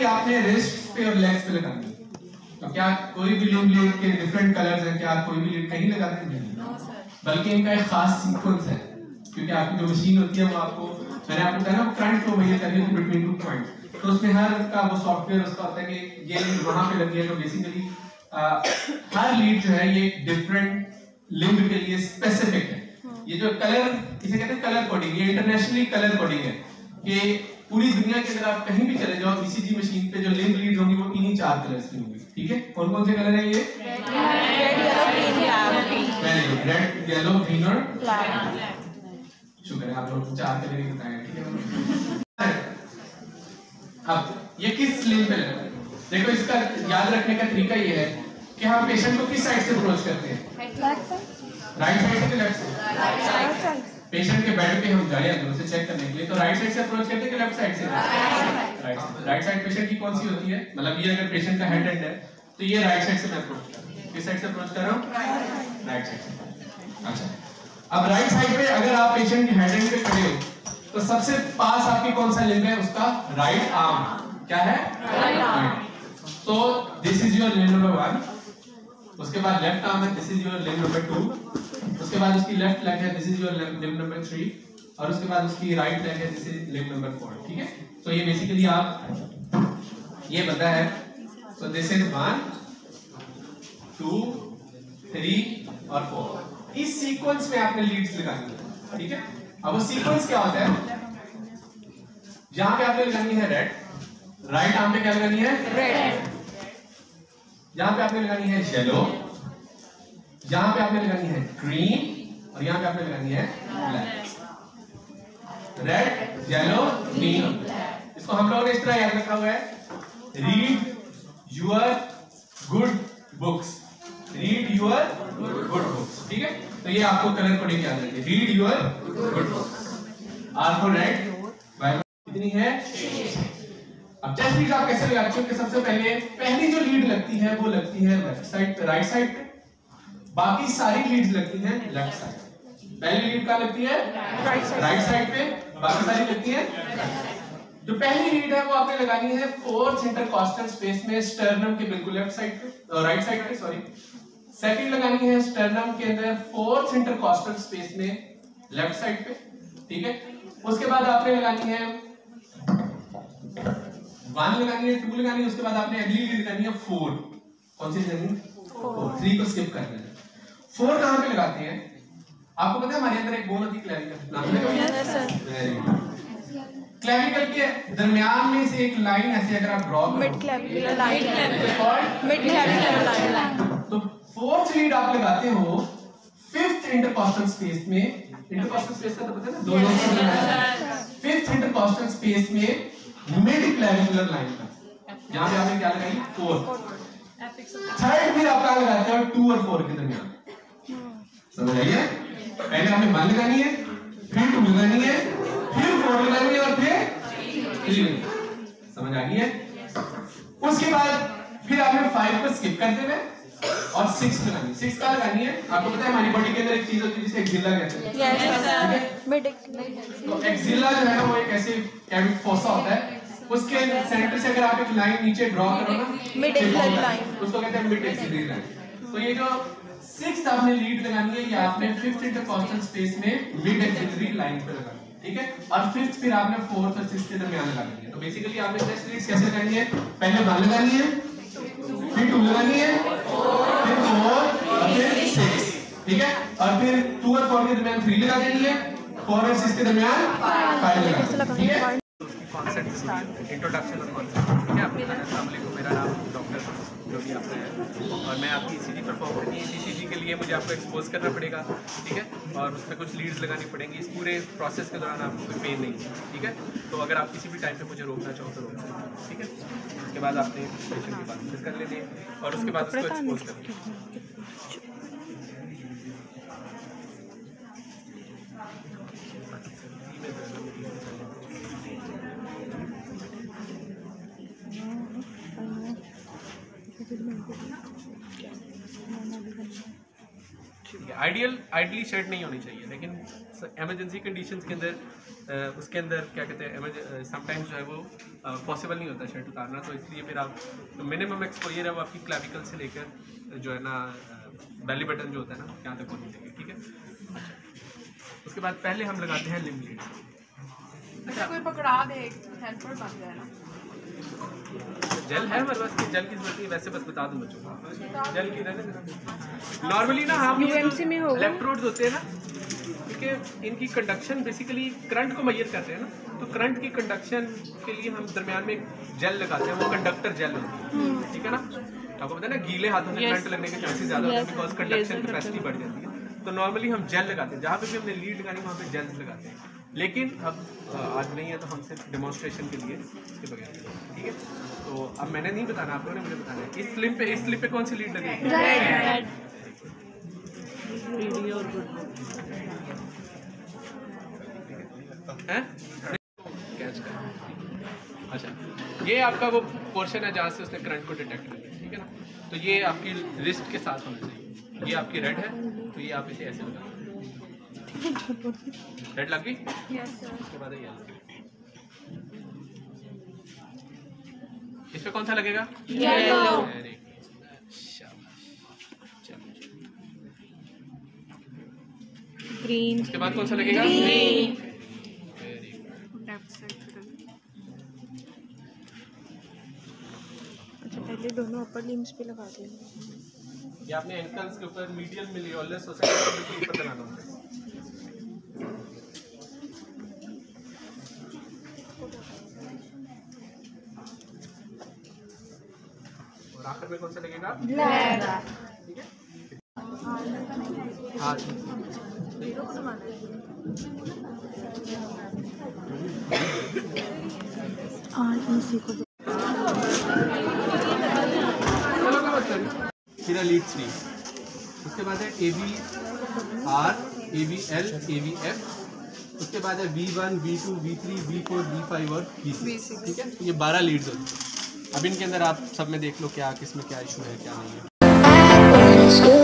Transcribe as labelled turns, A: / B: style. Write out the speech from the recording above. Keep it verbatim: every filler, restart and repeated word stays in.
A: Simply आपने wrist पे और लेग्स पे लगानी है। तो क्या कोई भी लिंब लीड के डिफरेंट कलर्स हैं, क्या कोई भी लीड कहीं लगाते हैं? नहीं, बल्कि इनका एक खास सीक्वेंस है, क्योंकि आपकी जो मशीन होती है वो आपको, मैंने आपको बताया ना फ्रंट फ्लो में करनी है बिटवीन टू पॉइंट, तो उसमें हर का वो सॉफ्टवेयर उसका होता है कि ये लीड वहां पे लगी है। तो बेसिकली हर लीड जो है ये डिफरेंट लिंब के लिए स्पेसिफिक है। ये जो कलर, इसे कहते हैं कलर कोडिंग, ये इंटरनेशनली कलर कोडिंग है कि पूरी दुनिया के अंदर आप कहीं भी चले जाओ, ईसीजी मशीन पे जो लिंब लीड होंगी वो इन्हीं चार कलर्स की होंगी। ठीक है, कौन कौन से कलर है ये? रेड, येलो, ग्रीन और ब्लैक। शुक्र है आप लोग चार कलर ही बताए। ठीक है, अब ये किस लिंब पे लगा? देखो इसका याद रखने का तरीका ये है कि हम पेशेंट को किस साइड से अप्रोच करते हैं? राइट साइड से, लेफ्ट साइड? पेशेंट के बेड पे हम जाए अंदर उसे चेक करने के लिए, तो राइट साइड से अप्रोच करते हैं कि लेफ्ट साइड से? राइट राइट साइड पेशेंट की कौन सी होती है? मतलब ये अगर पेशेंट का हेड एंड है तो ये राइट साइड से मैं अप्रोच कर रहा हूं। किस साइड से अप्रोच कर रहा हूं? राइट साइड से। अच्छा, अब राइट साइड पे अगर आप पेशेंट के हेड एंड पे खड़े हो तो सबसे पास आपकी कौन सा लिंब है? उसका राइट आर्म। क्या है? Right arm. So this is your limb number one. उसके बाद लेफ्ट आर्म है, this is your limb number two. उसके बाद उसकी लेफ्ट लेग है, this is your limb number three. और उसके बाद उसकी राइट लेग है, this is limb number four. ठीक है, तो ये बेसिकली आप ये पता है। So this is one, two, three और फोर। इस सीक्वेंस में आपने लीड्स लगानी है। ठीक है, अब वो सीक्वेंस क्या होता है? यहां पे आपने लगानी है रेड, राइट आर्म पे क्या लगानी है? रेड। यहां पे आपने लगानी है येलो, यहां पे आपने लगानी है ग्रीन और यहां पे आपने लगानी है ब्लैक। रेड, येलो, ग्रीन, इसको हम लोगों ने इस तरह याद रखा हुआ है, read your good books. Read your good books. ठीक है, तो ये आपको कलर कोडिंग याद रखिए, read your good books. R for red, Y कितनी है? अब चेस्ट लीड आप कैसे लगाते हो? कि सबसे पहले पहली जो लीड लगती है वो लगती है लेफ्ट साइड पे, राइट साइड पे, बाकी सारी लीड्स लगती हैं लेफ्ट साइड। पहली लीड कहां लगती है? राइट साइड पे, बाकी सारी लगती है। जो पहली लीड है वो आपने लगानी है फोर्थ इंटरकॉस्टल स्पेस में, स्टर्नम के बिल्कुल लेफ्ट साइड पे, राइट साइड पे सॉरी। सेकंड लगानी है स्टर्नम के अंदर फोर्थ इंटरकॉस्टल स्पेस में, लेफ्ट साइड पे। ठीक है, उसके बाद आपने लगानी है वन लगानी है, टू लगानी है, उसके बाद आपने अगली लीड लगानी है फोर। कौन सी लगानी है? फोर। थ्री को स्किप करना है। फोर कहां पे लगाते हैं? आपको पता है हमारे अंदर एक बोन होती है क्लेविकल, नाम है क्लेविकल के दरमियान में से एक लाइन ऐसे अगर आप ड्रॉ करो, mid clavicle line, mid clavicle line. तो फोर्थ लीड आप लगाते हो फिफ्थ इंटरकॉस्टल स्पेस में। इंटरकॉस्टल स्पेस का तो पता है ना, दोनों फिफ्थ इंटरकॉस्टल स्पेस में मिड क्लेविकुलर लाइन पर। यहां पे आपने क्या लगाई? फोर। थर्ड फिर आप क्या लगाते हो? टू और फोर के दरमियान। समझ आइए, पहले आपने वन लगानी है, फिर टू लगानी है, फिर फोर लगानी है और फिर थ्री लगानी। समझ आ गई है? उसके बाद फिर आपने फाइव को स्किप कर देना और सिक्स लगानी। सिक्स का लगानी है, आपको पता है हमारी बॉडी के अंदर एक चीज होती है जिसे एक्सिला कहते हैं। तो एक्सिला जो है ना वो एक ऐसे कैविक फोसा होता है, उसके सेंटर से अगर आप एक लाइन नीचे ड्रॉ करो ना, मिड एक्सिलरी लाइन, उसको कहते हैं मिड एक्सिलरी लाइन। तो ये जो सिक्स्थ आपने लीड लगानी है, ये आपने फिफ्थ इंटरकॉस्टल स्पेस में मिड एक्सिलरी लाइन पे लगानी है। ठीक है, और फिफ्थ फिर आपने फोर्थ और सिक्स्थ के दरमियान लगानी है। तो बेसिकली आपने चेस्ट लीड्स कैसे लगानी है? पहले वन लगानी है, फिर टू लगानी है, फिर फोर और फिर सिक्स। ठीक है, और फिर टू और फोर के दरमियान थ्री लगा देनी है, फोर और सिक्स के दरमियान फाइव लगा। ठीक है, कॉन्सेप्ट इंट्रोडक्शन और कॉन्सेप्ट। ठीक है, आपको अस्सलाम वालेकुम, मेरा नाम डॉक्टर जो भी आपका है और मैं आपकी ईसीजी परफॉर्म करनी है। ईसीजी के लिए मुझे आपको एक्सपोज करना पड़ेगा। ठीक है, और उसमें कुछ लीड्स लगानी पड़ेंगी। इस पूरे प्रोसेस के दौरान आपको कोई पेन नहीं है। ठीक है, तो अगर आप किसी भी टाइम पे मुझे रोकना चाहो तो रोक सकते हैं। ठीक है, उसके बाद आपने पेशेंट की बात फिर कर लेनी है और उसके बाद उसको एक्सपोज करना है। आइडियल आइडियली शेड नहीं होनी चाहिए, लेकिन इमरजेंसी कंडीशंस के अंदर
B: उसके अंदर क्या कहते हैं समटाइम्स जो है वो पॉसिबल नहीं होता शर्ट उतारना, तो इसलिए फिर आप मिनिमम एक्सपोजर है वो आपकी क्लैविकल से लेकर जो है ना बेली बटन जो होता है ना यहाँ तक होनी चाहिए, ठीक है। अच्छा, उसके बाद पहले हम लगाते हैं लिम्ब लीड।
C: अच्छा, कोई पकड़ा दे हेल्पर बन जाए ना।
B: जेल है हमारे पास, जेल की जरूरत नहीं, वैसे बस बता दूं बच्चों को जेल की रहने। नॉर्मली ना हम इलेक्ट्रोड्स होते हैं ना, ठीक है, इनकी कंडक्शन बेसिकली करंट को मेजर करते हैं ना, तो करंट की कंडक्शन के लिए हम दरमियान में एक जेल लगाते हैं, वो कंडक्टर जेल होती है, ठीक है ना। आपको पता है ना गीले हाथों से करंट लगने के चांसेस ज्यादा होते हैं बिकॉज कंडक्शन कैपेसिटी बढ़ जाती है, तो नॉर्मली हम जेल लगाते हैं, जहाँ पे भी हमने लीड लगानी वहाँ पे जेल लगाते हैं। लेकिन अब आज नहीं है तो हम सिर्फ डेमोन्स्ट्रेशन के लिए इसके बगैर, ठीक है। तो अब मैंने नहीं बताना, आप लोगों ने मुझे बताना है इस स्लिप पे, इस स्लिप पे कौन सी लीड लगेगी? अच्छा, ये आपका वो पोर्शन है जहाँ से उसने करंट को डिटेक्ट किया, ठीक है ना। तो ये आपकी रिस्ट के साथ होना चाहिए। ये आपकी रेड है तो ये आप इसे ऐसे लगा, रेड लग गई, उसके बाद ये इस पे कौन सा लगेगा? येलो। ग्रीन। उसके बाद कौन सा लगेगा? ग्रीन।
D: अच्छा, पहले दोनों अपर लिम्स पे लगा देंगे।
B: ये आपने एंकल्स के ऊपर मीडियल मिलियोलस हो सकता है, बिल्कुल ऊपर लगाना होता है। और आखिर में कौन सा लगेगा?
D: ब्लैक।
B: ठीक है। हाँ, फिर लीड थ्री, उसके बाद है A B R, A B L, A B F, उसके बाद है V one, V two, V three, V four, V five और वी सिक्स, ठीक है। ये बारह लीड्स होती हैं। अब इनके अंदर आप सब में देख लो क्या किस में क्या इशू है क्या नहीं है।